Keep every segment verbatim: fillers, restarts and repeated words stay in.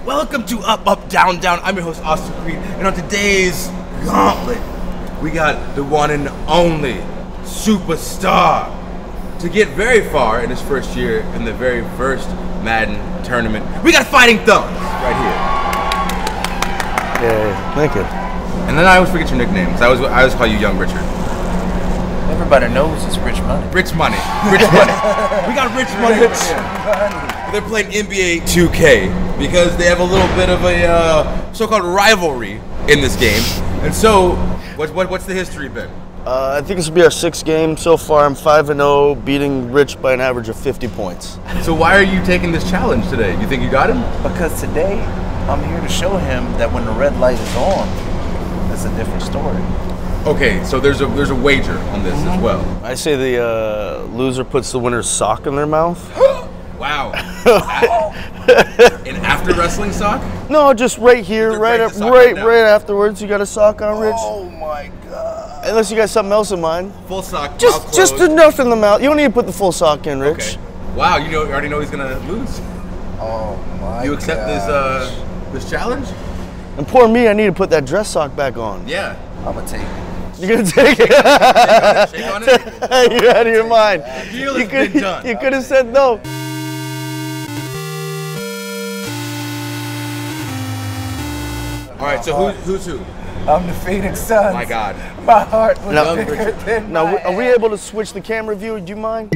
Welcome to Up, Up, Down, Down. I'm your host, Austin Creed, and on today's gauntlet, we got the one and only superstar to get very far in his first year in the very first Madden tournament. We got Fighting Thumbs right here. Yeah, thank you. And then I always forget your nickname, because I always, I always call you Young Richard. Everybody knows it's Rich Money. Rich Money. Rich Money. We got Rich Money. Rich Money. They're playing N B A two K because they have a little bit of a uh, so-called rivalry in this game. And so, what, what, what's the history been? Uh, I think this will be our sixth game so far. I'm five and oh, beating Rich by an average of fifty points. So why are you taking this challenge today? You think you got him? Because today, I'm here to show him that when the red light is on, it's a different story. Okay, so there's a there's a wager on this mm-hmm. as well. I say the uh, loser puts the winner's sock in their mouth. Wow. An after wrestling sock? No, just right here, right up, right, right, right afterwards. You got a sock on, Rich? Oh my God! Unless you got something else in mind. Full sock. Just, just enough in the mouth. You don't need to put the full sock in, Rich. Okay. Wow, you know, you already know he's gonna lose. Oh my! You accept gosh. this uh, this challenge? And poor me, I need to put that dress sock back on. Yeah. I'm gonna take it. You're gonna take it? Shake on it. Shake on it. You're out of your mind. The deal you has could, been done. You could have said no. All right, so who, who's who? I'm the Phoenix Suns. My God. My heart was now, bigger than Now, my are we able to switch the camera view? Do you mind?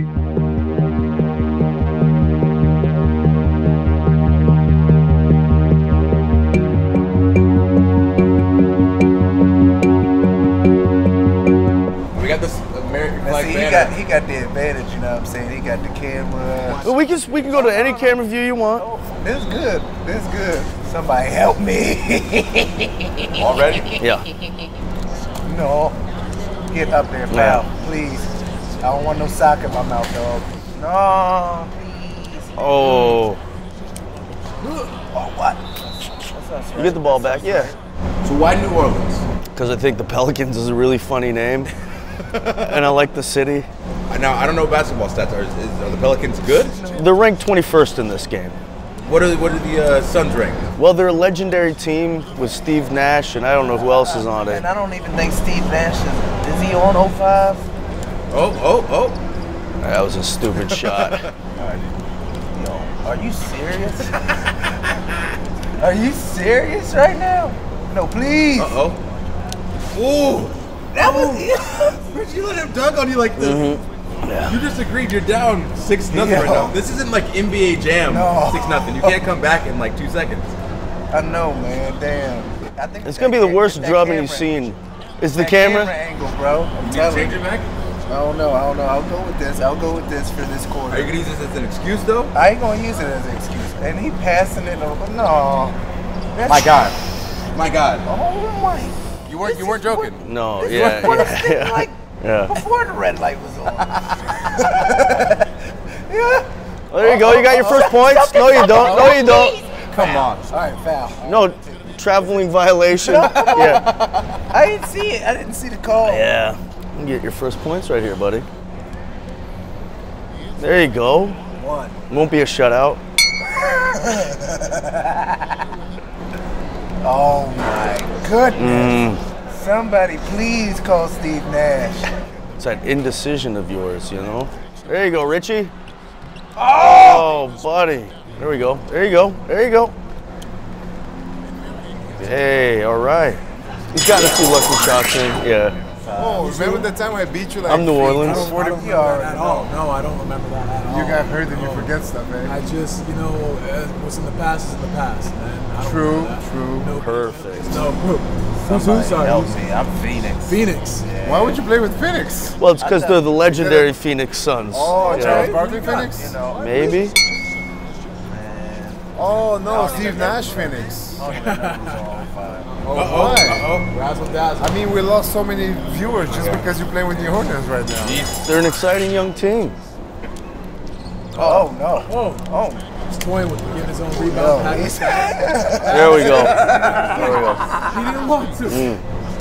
We got this American flag see, banner. he got he got the advantage, you know what I'm saying? He got the camera. Well, we can we can go to any camera view you want. Oh, this is good. This is good. Somebody help me. Already? Yeah. No. Get up there, pal. Yeah. Please. I don't want no sock in my mouth, dog. No, please. Oh. Oh, what? You get the ball back, yeah. So why New Orleans? Because I think the Pelicans is a really funny name. And I like the city. Now, I don't know basketball stats. Are, is, are the Pelicans good? They're ranked twenty-first in this game. What are, what are the uh, Suns ranked? Well, they're a legendary team with Steve Nash, and I don't know who else is on it. And I don't even think Steve Nash is, is he on oh five? Oh, oh, oh. That was a stupid shot. Yo, are you serious? Are you serious right now? No, please. Uh-oh. Ooh. That was Rich, you let him dunk on you like this. Mm-hmm. Yeah. You just agreed you're down six nothing right now. This isn't like N B A Jam no. six nothing. You can't come back in like two seconds. I know, man. Damn. I think it's gonna be the worst drubbing you've seen. Is the camera? camera angle, bro. I'm you telling change you. it back? I don't know. I don't know. I'll go with this. I'll go with this for this quarter. Are you gonna use this as an excuse though? I ain't gonna use it as an excuse. And he passing it over. No. That's My God. My God. Oh my. You weren't you weren't joking. What, No, this yeah. What yeah, yeah, yeah. like yeah. before the red light was on. Yeah. Well, there you go. You got your first points. No, you don't. No, you don't. Come on. All right, foul. No, traveling violation. Yeah. I didn't see it. I didn't see the call. Yeah. You get your first points right here, buddy. There you go. One. Won't be a shutout. Oh my goodness. Mm. Somebody please call Steve Nash. It's that indecision of yours, you know? There you go, Richie. Oh, oh buddy. There we go. There you go. There you go. Hey, all right. He's gotten a few lucky shots in. Yeah. Oh, remember the time I beat you like I'm New Orleans. I don't, I don't remember that at all. No, I don't remember that at all. You got hurt and no. you forget stuff, eh? I just, you know, uh, what's in the past is in the past, man. I don't True, remember that. true. No, Perfect. No, who? Who's who? Somebody Sorry. help who's- me. I'm Phoenix. Phoenix. Yeah. Why would you play with Phoenix? Well, it's because they're the legendary Phoenix Suns. Oh, you Charles know? Barkley Phoenix? You know, Maybe. man. Oh, no, I Steve remember. Nash Phoenix. I don't remember who's on five. Oh, Uh-oh. why? Uh-oh. Razzle dazzle. I mean, we lost so many viewers just because you play with the Hornets right now. They're an exciting young team. Oh, no. Oh, Oh. he's toying with getting his own No, rebound. Pat he's- There we go. There we go. He didn't want to. Mm.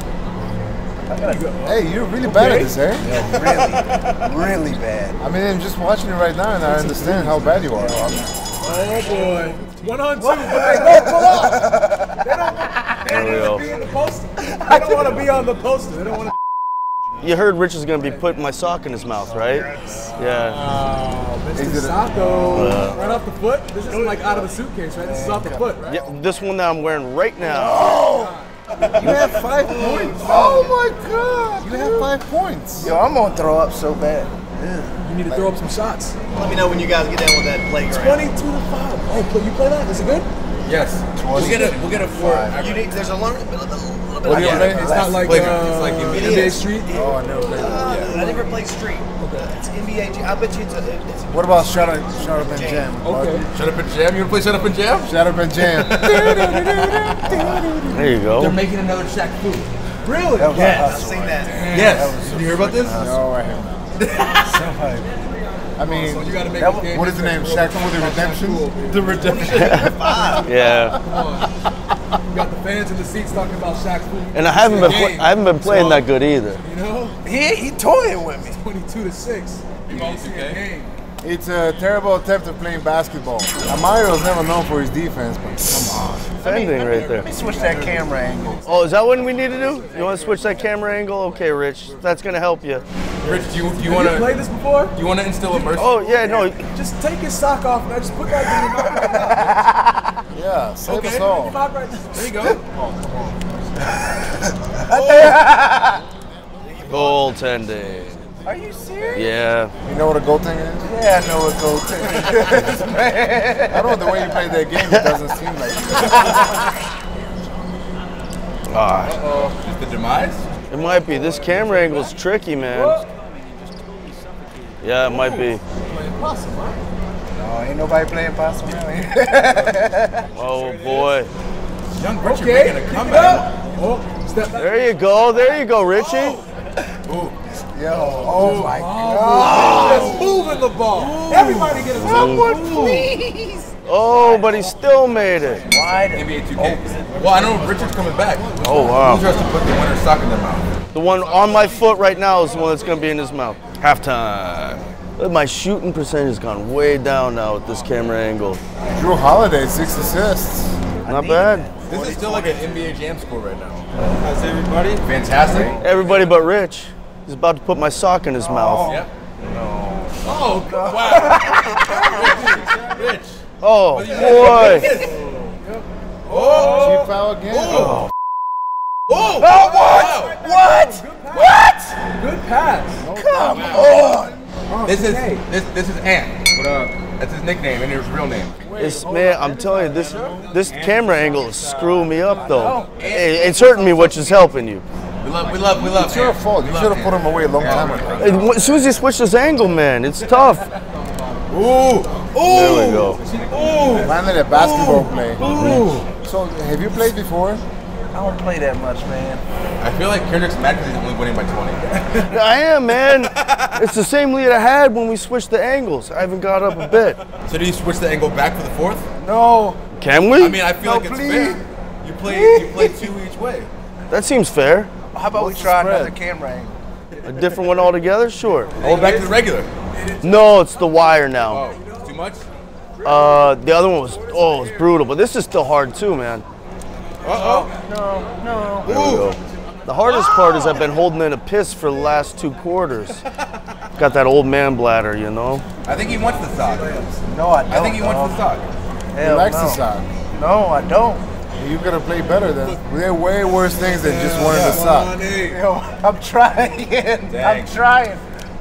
Hey, you're really bad at this, eh? Really, really bad. I mean, I'm just watching it right now and I understand how bad you are. Oh boy. One on two, but they don't pull up. They don't, they There we don't go. want to be in the poster. They don't want to be on the poster. They don't want to. You heard Rich is gonna be putting my sock in his mouth, right? Yeah. Oh, Mister Is it a- Sacco. Uh, Right off the foot. This isn't like out of a suitcase, right? This is off the foot, right? Yeah, this one that I'm wearing right now. You have five points. Oh my god. You have five points. Yo, I'm gonna throw up so bad. You need to throw up some shots. Let me know when you guys get down with that playground. twenty-two to five. Oh, play- you play that? Is it good? Yes. We'll get a we'll get a four. You need, there's a learn, a little, little bit What do you of play? It's not like Playground. uh, It's like N N B A. B A Street. Oh, I never played Uh, that. I never played street. It's N B A. I bet you it's a. It's What about Shut Up, Shut Up and Jam? Okay. Shut up and jam. You wanna play Shut Up and Jam? Shut Up and Jam. There you They're go. making another Shaq Fu. Really? That was I've awesome. seen that. Yes. Did you hear about this? No, I have not. I mean, So you got to make That a was- game what is the name? Shaq Fu the Redemption? The redemption. Yeah. Come on. You got the fans in the seats talking about Shaq's food. And I haven't been pla- Game. I haven't been playing that good either. You know, He he toying with me. twenty-two to six. You all see a game. It's a terrible attempt at playing basketball. Mario's never known for his defense, but come on. Defending right there. Let me switch that camera angle. Oh, is that what we need to do? You want to switch that camera angle? Okay, Rich. That's gonna help you. Rich, do you do you Have wanna you played this before? do you wanna instill a mercy? Oh yeah, no. Just take his sock off and I just put that in your mouth right now. Yeah, save Okay. us all. Mouth right now. There you go. Goaltending. Are you serious? Yeah. You know what a goaltender is? Yeah, I know what goaltending is, man. I don't know the way you play that game. It doesn't seem like it. Ah, Uh-oh. Is the demise? it might be. This camera angle's tricky, man. Yeah, it might be. No, ain't nobody playing possum around here. Oh boy. Young Richard Okay. making a Keep it comeback. up. Oh, step back. There you go. There you go, Richie. Ooh. Yo, oh my god. Just moving the ball. Everybody get a Someone please. Oh, but he still made it. Wide. N B A two K. Well, I know Richard's coming back. Oh wow. Who's has to put the winner's sock in their mouth? The one on my foot right now is the one that's gonna be in his mouth. Halftime. Look, my shooting percentage has gone way down now with this camera angle. Drew Holiday, six assists. Not bad. This is still like an N B A Jam score right now. How's everybody? Fantastic. Everybody but Rich. He's about to put my sock in his mouth. Yep. Oh, wow. Rich. Rich. Oh boy. Oh. Cheap foul again. Oh. Oh. Oh, what? What? good pass. Come on. This is this this is Ant. What up? That's his nickname and his real name. This man, I'm telling you, this this camera angle is screwing me up though. It- It's hurting me, which is helping you. We love, we love, we love. It's your Ant. fault. We You love should have put Ant. him away a long time ago. And As soon as he switched his angle, man, it's tough. Ooh. Ooh. There we go. Ooh. Finally, a basketball play. So, have you played before? I don't play that much, man. I feel like Kendrick's mad because he's only winning by twenty. I am, man. It's the same lead I had when we switched the angles. I haven't got up a bit. So do you switch the angle back for the fourth? No. Can we? I mean, I feel No, like it's please. fair. You play, you play two each way. That seems fair. How about What's we the try spread? another camera angle? A different one altogether? Sure. Oh, back to the regular. No, it's the wire now. Oh, too much? Uh, the other one was, oh, it was brutal, but this is still hard too, man. Uh-oh. No, no. There we go. The hardest part is I've been holding in a piss for the last two quarters. Got that old man bladder, you know? I think he wants the sock. No, I don't. I think he wants dog. the sock. He Hell likes no. the sock. No, I don't. You gotta play better then. There are way worse things than just wanting the sock. Yo, I'm trying. I'm trying.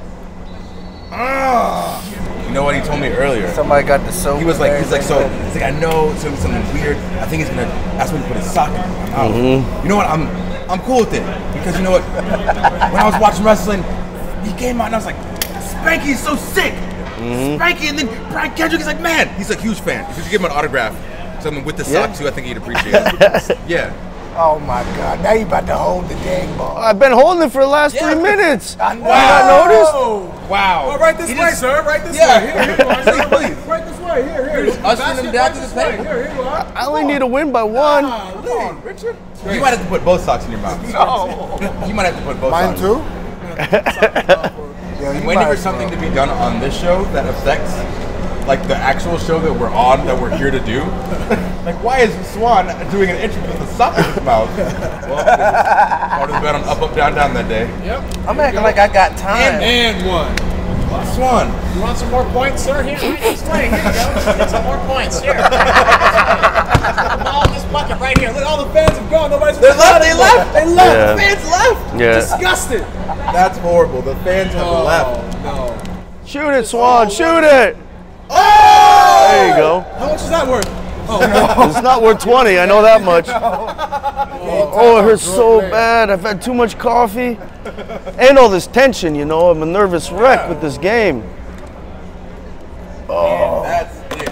You know what he told me earlier? Somebody got the soap. He was like, he's like, so, everything. he's like, I know some something weird. I think he's gonna ask me to put his sock in my mouth. Mm-hmm. You know what? I'm, I'm cool with it because you know what? When I was watching wrestling, he came out and I was like, Spanky's so sick. Mm-hmm. Spanky, and then Brian Kendrick is like, man, he's a huge fan. If you could give him an autograph, something with the sock Yeah. too, I think he'd appreciate it. Yeah. Oh my God! Now you about to hold the dang ball. I've been holding it for the last Yeah. three minutes. I know. You not noticed? Oh, Wow. oh, right this He way, just- sir. Right this Yeah. way. Here, here you are. Please, please. Right this way. Here, here. just ushering Basket him down right to this the way. table. Here, here you are. I only need to win by one. Ah, Come on, Richard. You might have to put both socks in your mouth. No. You might have to put both Mine socks. too? Yo, I'm you waiting might for as something well. to be done on this show that affects like the actual show that we're on, that we're here to do. Like, why is Swan doing an intro with a sock in his mouth? Well, part of the bet on up, up, down, down that day. Yep. I'm acting like I got time. And one. Swan. You want some more points, sir? Here, this way. Here you go. Get some more points. Here. All in this bucket right here. Look, all the fans have gone. Nobody's. They left. They left. They left. Yeah. The fans left. Yeah. Disgusted. That's horrible. The fans have Oh, left. no. Shoot it, Swan. Shoot it. Oh! There you go. How much is that worth? Oh, no. It's not worth twenty. I know that much. Oh, it hurts so bad. I've had too much coffee. And all this tension, you know. I'm a nervous wreck with this game. Oh. That's it.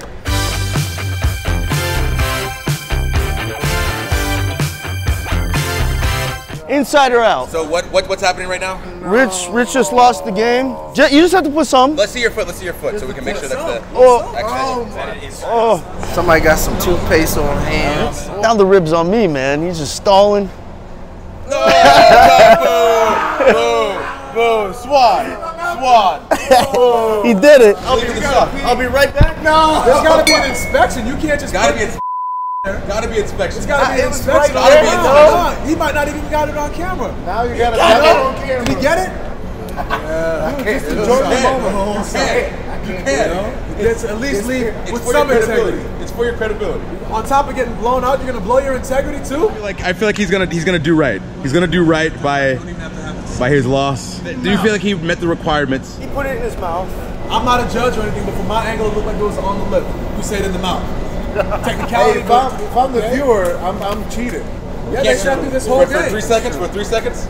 Inside or out? So what, what what's happening right now? Rich, Rich just lost the game. Ju- You just have to put some. Let's see your foot. Let's see your foot, so we can make sure that's the. Oh, Actually, oh, Somebody got some toothpaste on hand. now the rib's on me, man. He's just stalling. no! Boo! Boo! Boo! Swan! Swan! He did it. I'll be, I'll be right back. No. There's got to be an inspection. You can't just. Gotta put- be ins- Gotta be inspection. It's got to be an It was inspection. right Gotta be there. inspection. He might not even got it on camera. Now you gotta Got have it it? on camera. Did he get it? Just enjoy the moment. You can. You can. It's at least leave It's with for some your credibility. integrity. It's for your credibility. On top of getting blown out, you're gonna blow your integrity too? Like I feel like he's gonna he's gonna do right. He's gonna do right by by his loss. Do you feel like he met the requirements? He put it in his mouth. I'm not a judge or anything, but from my angle, it looked like it was on the lip. You say it in the mouth. Hey, Technicality. if I'm, if I'm the Okay. viewer, I'm, I'm cheated. Yeah, they sat through this whole for, for game. three seconds. For three seconds.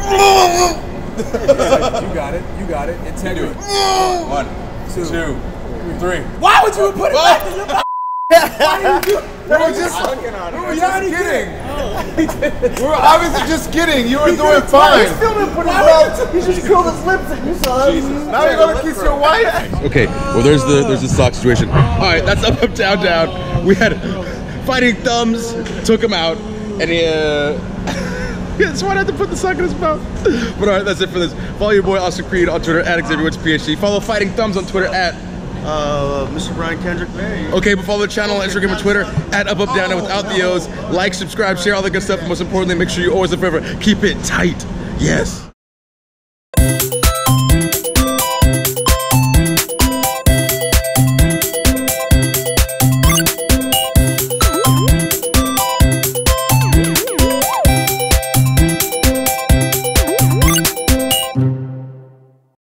You got it. You got it. Integrity. One, two, three. Why would you put it back in your mouth? Why did you do? We were just, We were just just kidding. We were obviously just kidding. You were doing fine. He just curled his lips and you saw that. Now you're gonna kiss your wife? Okay, well there's the there's the sock situation. All right, that's up, up, down, down. We had fighting thumbs, took him out, and he uh, that's why I had to put the sock in his mouth. But all right, that's it for this. Follow your boy Austin Creed on Twitter at Xavier Woods PhD. Follow Fighting Thumbs on Twitter at Uh, Mister Brian Kendrick. okay, but follow the channel on Instagram and Twitter at Up Up Down Down without the O's. Like, subscribe, share all the good stuff, and most importantly, make sure you always and forever keep it tight. Yes.